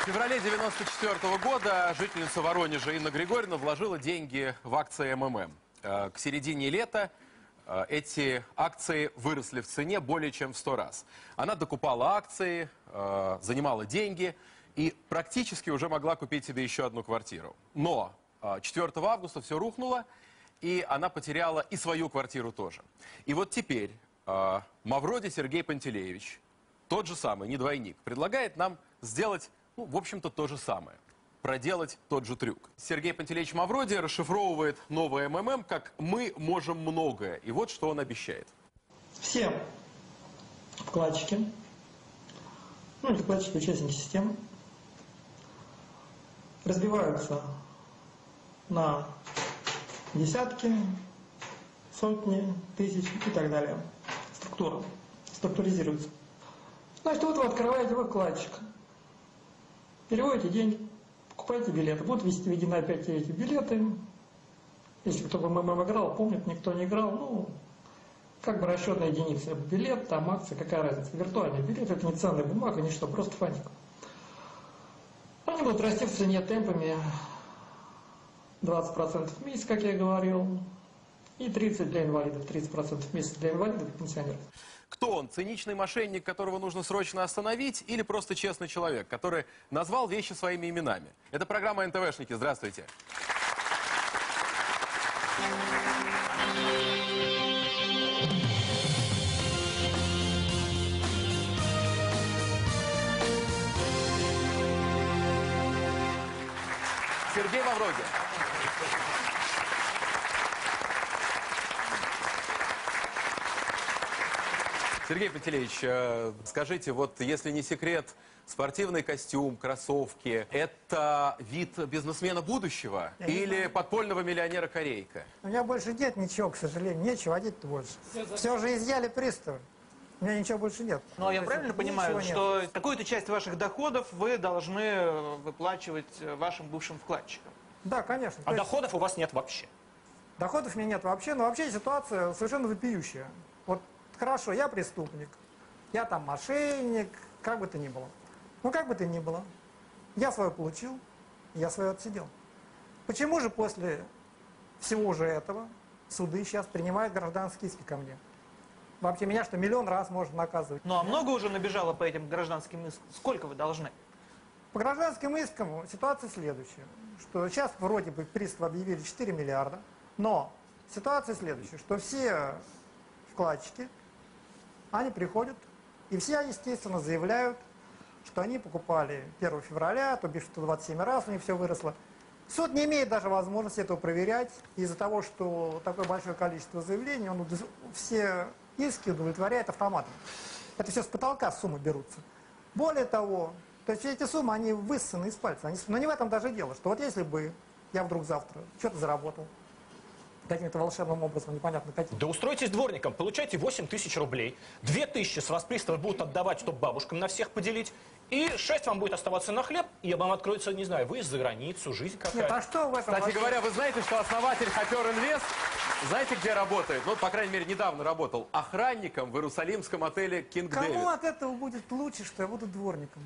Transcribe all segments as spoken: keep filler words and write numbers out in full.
феврале девяносто четвёртого года жительница Воронежа Инна Григорьевна вложила деньги в акции эм эм эм. К середине лета эти акции выросли в цене более чем в сто раз. Она докупала акции, занимала деньги и практически уже могла купить себе еще одну квартиру. Но четвёртого августа все рухнуло, и она потеряла и свою квартиру тоже. И вот теперь Мавроди Сергей Пантелеевич, тот же самый, не двойник, предлагает нам сделать, ну, в общем-то, то же самое. Проделать тот же трюк. Сергей Пантелеевич Мавроди расшифровывает новый эм эм эм как «мы можем многое». И вот что он обещает. Все вкладчики, ну, или вкладчики, участники системы, разбиваются на десятки, сотни, тысячи и так далее. Структура структуризируется. Значит, вот вы открываете вы вкладчик, переводите деньги, покупаете билеты. Будут ввести введены опять эти билеты. Если кто бы эм эм эм играл, помнит, никто не играл, ну, как бы расчетная единица. Билет, там акция, какая разница. Виртуальный билет, это не ценная бумага, ничто, просто фантик. Они будут расти в цене темпами двадцать процентов в месяц, как я и говорил, и тридцать для инвалидов, тридцать процентов в месяц для инвалидов и пенсионеров. Кто он? Циничный мошенник, которого нужно срочно остановить, или просто честный человек, который назвал вещи своими именами? Это программа эн тэ вэ-шники. Здравствуйте. Сергей Мавроди. Сергей Пантелеевич, скажите, вот если не секрет, спортивный костюм, кроссовки – это вид бизнесмена будущего Я или подпольного миллионера-корейка? У меня больше нет ничего, к сожалению, нечего одеть-то больше. Все уже изъяли приставы. У меня ничего больше нет. Но я правильно понимаю, что какую-то часть ваших доходов вы должны выплачивать вашим бывшим вкладчикам? Да, конечно. А доходов у вас нет вообще? Доходов у меня нет вообще, но вообще ситуация совершенно вопиющая. Вот хорошо, я преступник, я там мошенник, как бы то ни было. Ну, как бы то ни было, я свое получил, я свое отсидел. Почему же после всего же этого суды сейчас принимают гражданские иски ко мне? Вообще меня что, миллион раз можно наказывать? Ну, а много уже набежало по этим гражданским искам? Сколько вы должны? По гражданским искам ситуация следующая, что сейчас вроде бы приставы объявили четыре миллиарда, но ситуация следующая, что все вкладчики, они приходят, и все, естественно, заявляют, что они покупали первого февраля, то бишь сто двадцать семь раз у них все выросло. Суд не имеет даже возможности этого проверять, из-за того, что такое большое количество заявлений, он все иски удовлетворяет автоматом. Это все с потолка суммы берутся. Более того, то есть эти суммы, они высосаны из пальца. Они, но не в этом даже дело, что вот если бы я вдруг завтра что-то заработал, каким-то волшебным образом, непонятно каким. Да устройтесь дворником, получайте восемь тысяч рублей, две тысячи с вас приставы будут отдавать, чтобы бабушкам на всех поделить, и шесть вам будет оставаться на хлеб, и вам откроется, не знаю, выезд за границу, жизнь какая-то. Нет, а что в этом Кстати вообще? говоря, вы знаете, что основатель Хопер Инвест, знаете, где работает? Ну, по крайней мере, недавно работал охранником в иерусалимском отеле Кинг Дэвид. Кому от этого будет лучше, что я буду дворником?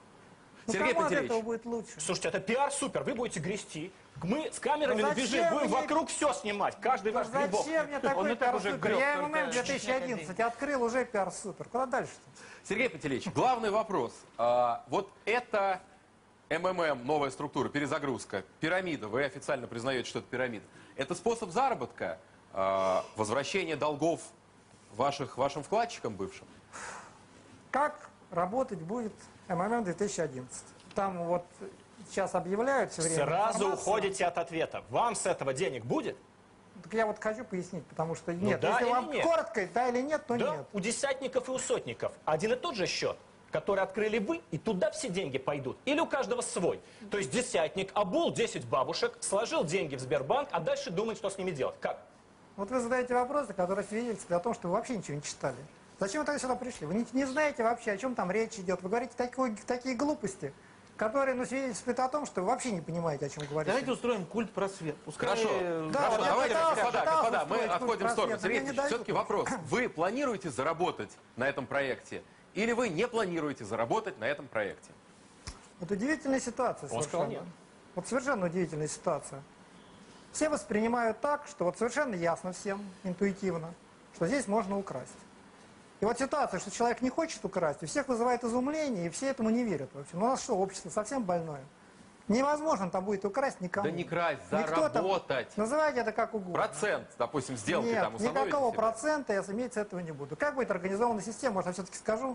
Ну, Сергей кому от Пантелеевич. этого будет лучше? Слушайте, это пиар супер, вы будете грести, мы с камерами Ну, на движении зачем будем мне- вокруг все снимать, каждый ваш грибок. Зачем мне такой и так уже пиар-супер? греб, Я эм эм эм только две тысячи одиннадцать открыл, уже пиар-супер. Куда дальше-то? Сергей Пантелеевич, главный вопрос. А, вот это эм эм эм, новая структура, перезагрузка, пирамида, вы официально признаете, что это пирамида. Это способ заработка, а, возвращения долгов ваших, вашим вкладчикам бывшим? Как работать будет эм эм эм две тысячи одиннадцать? Там вот сейчас объявляют все время. Сразу информацию. уходите от ответа. Вам с этого денег будет? Так я вот хочу пояснить, потому что нет. да Если или вам нет? коротко, да или нет, то Да, нет. у десятников и у сотников один и тот же счет, который открыли вы, и туда все деньги пойдут. Или у каждого свой. То есть десятник обул десять бабушек, сложил деньги в Сбербанк, а дальше думает, что с ними делать. Как? Вот вы задаете вопросы, которые свидетельствуют о том, что вы вообще ничего не читали. Зачем вы тогда сюда пришли? Вы не, не знаете вообще, о чем там речь идет. Вы говорите такой, такие глупости, которые, ну, свидетельствуют о том, что вы вообще не понимаете, о чем говорите. Давайте устроим культ просвет. Пускай... Хорошо, Да, Хорошо, вот я давайте, пытался, господа, пытался господа, мы устроить отходим в культ сторону. просвета, мне Сергей не дают. все-таки вопрос. Вы планируете заработать на этом проекте или вы не планируете заработать на этом проекте? Вот удивительная ситуация Он сказал совершенно. нет. Вот совершенно удивительная ситуация. Все воспринимают так, что вот совершенно ясно всем, интуитивно, что здесь можно украсть. И вот ситуация, что человек не хочет украсть, у всех вызывает изумление, и все этому не верят вообще. Ну у нас что, общество совсем больное? Невозможно там будет украсть никому. Да не красть, Никто там- заработать. Называйте это как угодно. Процент, допустим, сделки Нет, там установите никакого себе? процента я иметь с этого не буду. Как будет организована система, может, я все-таки скажу?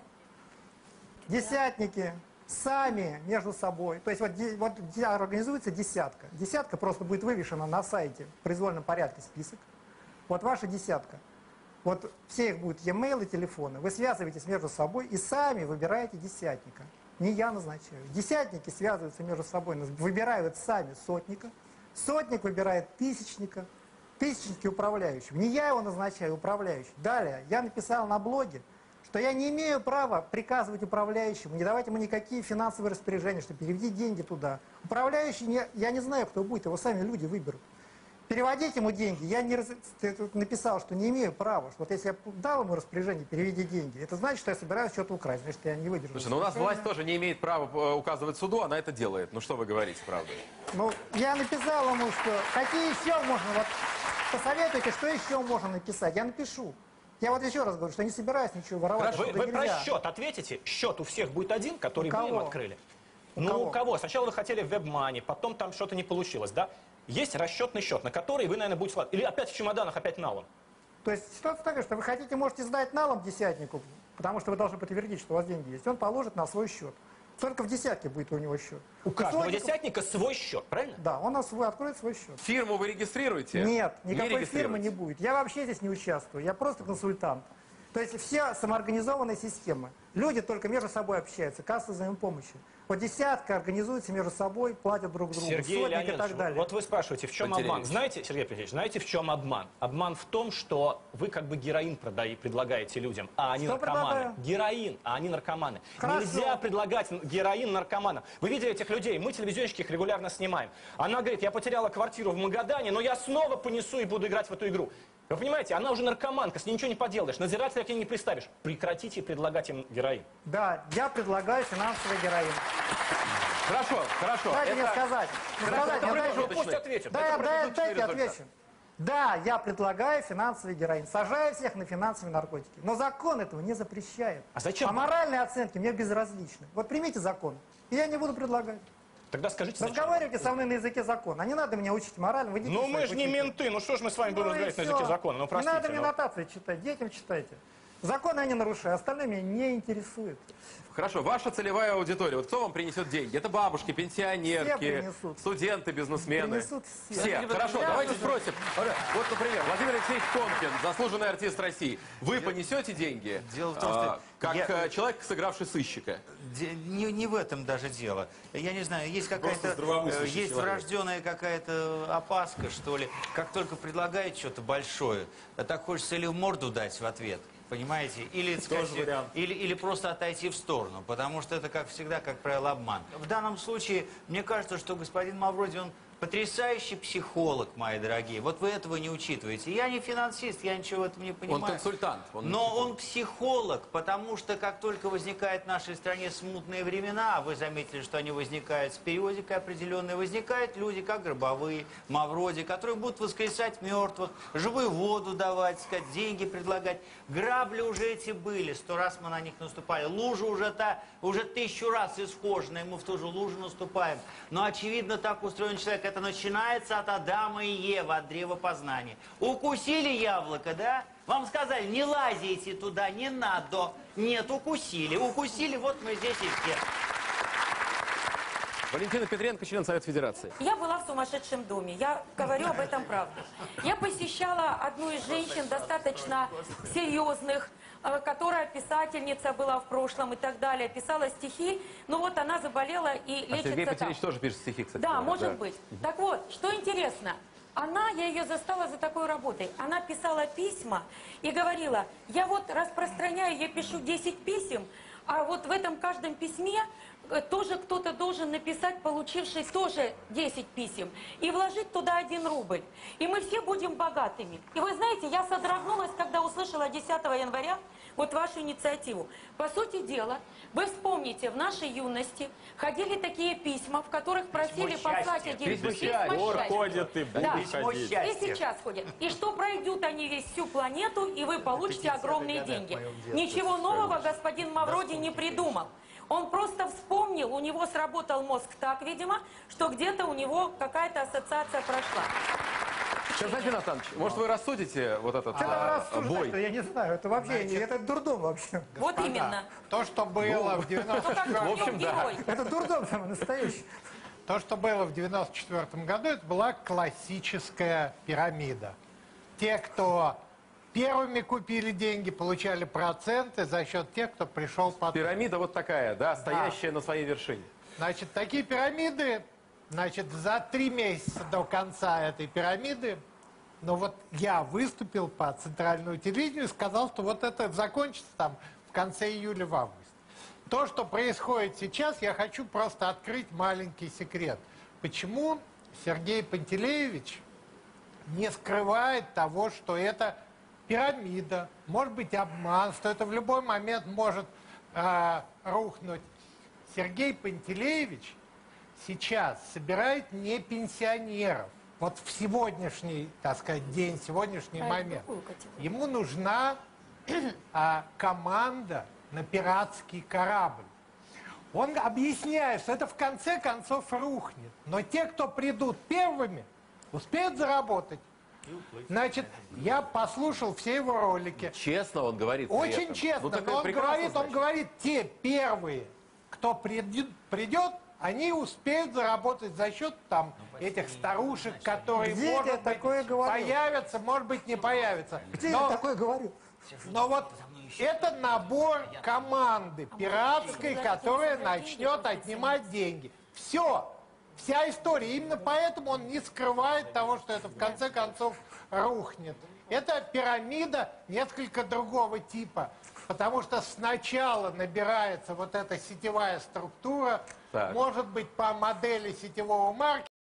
Десятники сами между собой. То есть вот, де- вот де- организуется десятка. Десятка просто будет вывешена на сайте в произвольном порядке список. Вот ваша десятка. Вот все их будут e-mail и телефоны. Вы связываетесь между собой и сами выбираете десятника. Не я назначаю. Десятники связываются между собой, выбирают сами сотника. Сотник выбирает тысячника. Тысячники управляющего. Не я его назначаю, управляющий. Далее, я написал на блоге, что я не имею права приказывать управляющему, не давать ему никакие финансовые распоряжения, что переведи деньги туда. Управляющий, не, я не знаю, кто будет, его сами люди выберут. Переводить ему деньги, я не раз, ты тут написал, что не имею права. Что вот если я дал ему распоряжение, переведи деньги, это значит, что я собираюсь что-то украсть, значит, я не выдержу. Слушай, ну у нас власть тоже не имеет права э, указывать суду, она это делает. Ну что вы говорите, правда? Ну, я написал ему, что какие еще можно, вот посоветуйте, что еще можно написать, я напишу. Я вот еще раз говорю, что не собираюсь ничего воровать. Вы, это вы про нельзя. счет ответите? Счет у всех будет один, который У вы им кого? открыли. У ну, кого? у кого? Сначала вы хотели в WebMoney, потом там что-то не получилось, да? Есть расчетный счет, на который вы, наверное, будете вкладывать. Или опять в чемоданах, опять налом. То есть ситуация такая, что вы хотите, можете сдать налом десятнику, потому что вы должны подтвердить, что у вас деньги есть. Он положит на свой счет. Только в десятке будет у него счет. У каждого сотнику- десятника свой счет, правильно? Да, он на свой откроет свой счет. Фирму вы регистрируете? Нет, Не никакой фирмы не регистрируете? будет. Я вообще здесь не участвую, я просто консультант. То есть все самоорганизованные системы. Люди только между собой общаются, кассы взаимопомощи. Вот десятка организуется между собой, платят друг другу, Сергей сотник и Леонидович, так далее. вот вы спрашиваете, в чем Пантелеевич. обман? Знаете, Сергей Петрович, знаете, в чем обман? Обман в том, что вы как бы героин продай- предлагаете людям, а они Что наркоманы. предлагаю? Героин, а они наркоманы. Хорошо. Нельзя предлагать героин наркоманам. Вы видели этих людей? Мы, телевизионщики, их регулярно снимаем. Она говорит, я потеряла квартиру в Магадане, но я снова понесу и буду играть в эту игру. Вы понимаете, она уже наркоманка, с ней ничего не поделаешь, надзирателя к ней не приставишь. Прекратите предлагать им героин. Да, я предлагаю финансовый героин. Хорошо, хорошо. Дайте мне Это- сказать. Ну, Хорошо, сказать это мне дайте. промежуточный. Пусть ответят. Да, Это я- да, промежуточный дайте результат. отвечу. Да, я предлагаю финансовый героин. Сажаю всех на финансовые наркотики. Но закон этого не запрещает. А зачем? А моральные оценки мне безразличны. Вот примите закон, и я не буду предлагать. Тогда скажите зачем. Разговаривайте со мной на языке закона. А не надо меня учить морально. Вы детей Ну мы своих же не учите. менты, ну что ж мы с вами будем Ну и разговаривать на всё. языке закона? Ну Не простите. надо мне ну. нотации читать, детям читайте. Законы я не нарушаю, остальные меня не интересуют. Хорошо, ваша целевая аудитория. Вот кто вам принесет деньги? Это бабушки, пенсионерки, Все принесут. студенты, бизнесмены. Принесут все. Все. Хорошо, Я давайте уже- спросим. Вот, например, Владимир Алексеевич Конкин, заслуженный артист России. Вы понесете деньги? Дело в том, а, что как я- э, человек, сыгравший сыщика. Де- Не, не в этом даже дело. Я не знаю, есть какая-то, здравомыслящий э, есть человек. врожденная какая-то опаска, что ли. Как только предлагает что-то большое, а так хочется или в морду дать в ответ, понимаете, или, сказать, вариант. или, или просто отойти в сторону, потому что это, как всегда, как правило, обман. В данном случае, мне кажется, что господин Мавроди, он потрясающий психолог, мои дорогие. Вот вы этого не учитываете. Я не финансист, я ничего в этом не понимаю. Он консультант. Он не Но психолог. он психолог, потому что как только возникают в нашей стране смутные времена, а вы заметили, что они возникают с периодикой определенной, возникают люди, как Гробовые, Мавроди, которые будут воскресать мертвых, живую воду давать, сказать, деньги предлагать. Грабли уже эти были, сто раз мы на них наступали. Лужа уже та, уже тысячу раз исхоженная, мы в ту же лужу наступаем. Но, очевидно, так устроен человек. Это начинается от Адама и Евы, от древа познания. Укусили яблоко, да? Вам сказали, не лазите туда, не надо. Нет, укусили. Укусили, вот мы здесь и все. Валентина Петренко, член Совета Федерации. Я была в сумасшедшем доме, я говорю об этом правду. Я посещала одну из женщин достаточно серьезных, э, которая писательница была в прошлом и так далее, писала стихи, но вот она заболела и А лечится Сергей там. Петревич тоже пишет стихи, кстати. Да, говоря, может да. быть. Так вот, что интересно, она, я ее застала за такой работой, она писала письма и говорила, я вот распространяю, я пишу десять писем, а вот в этом каждом письме э, тоже кто-то должен написать, получивший тоже десять писем, и вложить туда один рубль. И мы все будем богатыми. И вы знаете, я содрогнулась, когда услышала услышала десятого января вот вашу инициативу. По сути дела, вы вспомните, в нашей юности ходили такие письма, в которых просили послать счастья. один Письмо письма счастья. Вор счастья. ходит и Да. будет Письмо ходить. счастья. И сейчас ходят. И что пройдут они весь всю планету, и вы получите огромные деньги. Ничего нового господин Мавроди не придумал. Он просто вспомнил, у него сработал мозг так, видимо, что где-то у него какая-то ассоциация прошла. Константин Натанович, может, вы рассудите вот этот Это а, рассуждать, бой? я не знаю, это вообще, Значит, это дурдом вообще. Вот именно. То, что было в девяносто Ну как в общем, в нем да. герой. Это дурдом самый настоящий. То, что было в девяносто четвёртом году, это была классическая пирамида. Те, кто первыми купили деньги, получали проценты за счет тех, кто пришел потом. Пирамида вот такая, да, стоящая на своей вершине. Значит, такие пирамиды, значит, за три месяца до конца этой пирамиды, ну вот я выступил по центральному телевидению и сказал, что вот это закончится там в конце июля, в августе. То, что происходит сейчас, я хочу просто открыть маленький секрет. Почему Сергей Пантелеевич не скрывает того, что это пирамида, может быть обман, что это в любой момент может э, рухнуть. Сергей Пантелеевич сейчас собирает не пенсионеров. Вот в сегодняшний, так сказать, день, сегодняшний А это момент. какую категорию? Ему нужна а, команда на пиратский корабль. Он объясняет, что это в конце концов рухнет. Но те, кто придут первыми, успеют заработать. Значит, я послушал все его ролики. Честно он говорит. при Очень этом. честно, Ну, так но это он прекрасно, говорит, он значит. говорит, те первые, кто придет, придет, они успеют заработать за счет там этих старушек, которые, Где может я быть, такое говорил? появятся, может быть, не появятся. Где Но- я такое говорю? но вот это набор команды пиратской, которая начнет отнимать деньги. Все. Вся история. Именно поэтому он не скрывает того, что это в конце концов рухнет. Это пирамида несколько другого типа. Потому что сначала набирается вот эта сетевая структура, Так. может быть, по модели сетевого маркетинга.